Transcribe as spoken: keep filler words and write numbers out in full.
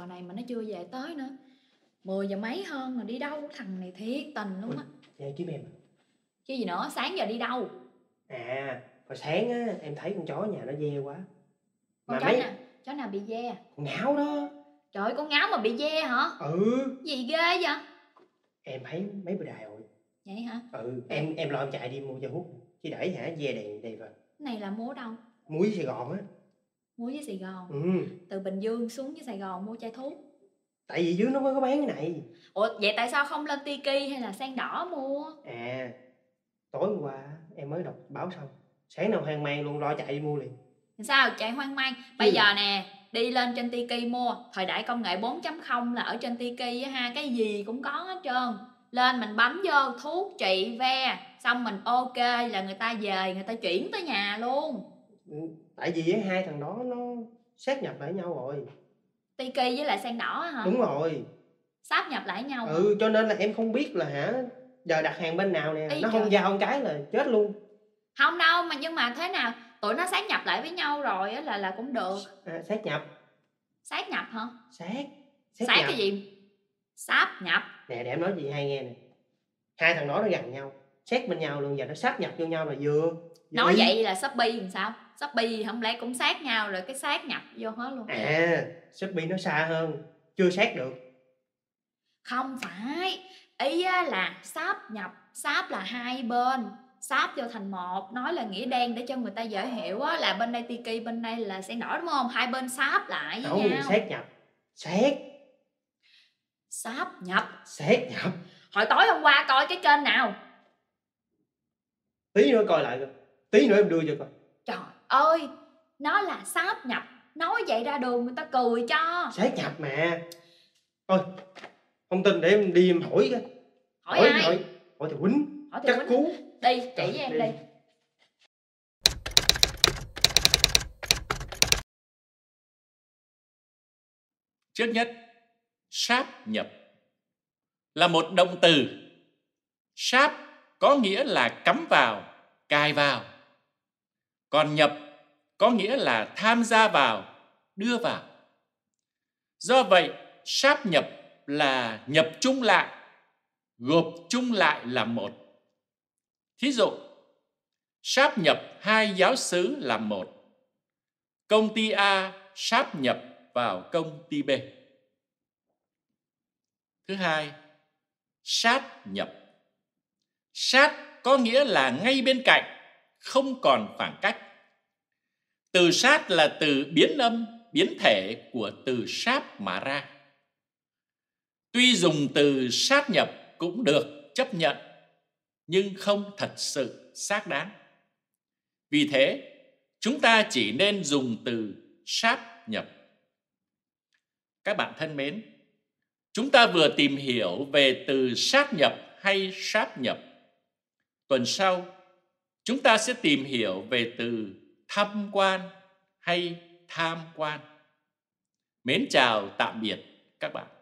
giờ này mà nó chưa về tới nữa. Mười giờ mấy hơn mà đi đâu, thằng này thiệt tình luôn á. Dạ kiếm em à? Chứ gì nữa, sáng giờ đi đâu? À, hồi sáng á em thấy con chó nhà nó ve quá. Con Mà chó mấy nào? Chó nào bị ve? con ngáo đó. Trời ơi, con ngáo mà bị ve hả? Ừ. Gì ghê vậy? Em thấy mấy bữa đài rồi. Vậy hả? Ừ, Để... em em lo em chạy đi mua cho hút. Chứ để hả ve đầy đầy vào. Này là mua đâu? Mua với Sài Gòn á. Mua với Sài Gòn? Ừ. Từ Bình Dương xuống với Sài Gòn mua chai thuốc. Tại vì dưới nó mới có bán cái này. Ủa vậy tại sao không lên Tiki hay là Sen Đỏ mua? À, tối hôm qua em mới đọc báo xong. Sáng nào hoang mang luôn, lo chạy đi mua liền. Sao chạy hoang mang? Bây giờ nè, đi lên trên Tiki mua. Thời đại công nghệ bốn chấm không là ở trên Tiki á ha, cái gì cũng có hết trơn. Lên mình bấm vô thuốc trị ve, xong mình ok là người ta về, người ta chuyển tới nhà luôn. Ừ, tại vì á, hai thằng đó nó sát nhập lại nhau rồi. Tiki với lại Sen Đỏ hả? Đúng rồi. Sáp nhập lại nhau hả? Ừ, cho nên là em không biết là hả giờ đặt hàng bên nào nè. Ý nó trời. Không giao một cái là chết luôn. Không đâu, mà nhưng mà thế nào tụi nó sát nhập lại với nhau rồi á là là cũng được. À, sát nhập. Sát nhập hả? Sát. Sát, sát cái gì? Sáp nhập. Nè để em nói gì hay nghe nè. Hai thằng đó nó gần nhau, sát bên nhau luôn, giờ nó sáp nhập vô nhau là vừa, vừa nói ý. Vậy là Shopee làm sao? Shopee không lẽ cũng sát nhau rồi cái sát nhập vô hết luôn? À, Shopee nó xa hơn, chưa sát được. Không phải, ý là sáp nhập, sáp là hai bên, sáp vô thành một, nói là nghĩa đen để cho người ta dễ hiểu á, là bên đây Tiki, bên đây là Sen Đỏ đúng không? Hai bên sáp lại với không, nhau. sát nhập. Sát. Sáp nhập. Sát nhập. Hồi tối hôm qua coi cái kênh nào? Tí nữa coi lại coi. Tí nữa em đưa cho coi. Trời ơi, nó là sáp nhập, nói vậy ra đường người ta cười cho. Sát nhập mà. Thôi, không tin để em đi em hỏi cái. Hỏi, hỏi ai? Hỏi, hỏi thầy Quýnh. Hỏi thầy Chắc cú. Đi, chỉ với em đi. đi. Trước nhất, sáp nhập là một động từ. Sáp có nghĩa là cắm vào, cài vào. Còn nhập có nghĩa là tham gia vào, đưa vào. Do vậy, sáp nhập là nhập chung lại, gộp chung lại là một. Thí dụ, sáp nhập hai giáo xứ làm một. Công ty A sáp nhập vào công ty B. Thứ hai, sát nhập. Sát có nghĩa là ngay bên cạnh, không còn khoảng cách. Từ sát là từ biến âm, biến thể của từ sáp mà ra. Tuy dùng từ sát nhập cũng được chấp nhận, nhưng không thật sự xác đáng. Vì thế, chúng ta chỉ nên dùng từ sáp nhập. Các bạn thân mến, chúng ta vừa tìm hiểu về từ sát nhập hay sáp nhập. Tuần sau, chúng ta sẽ tìm hiểu về từ tham quan hay tham quan. Mến chào tạm biệt các bạn.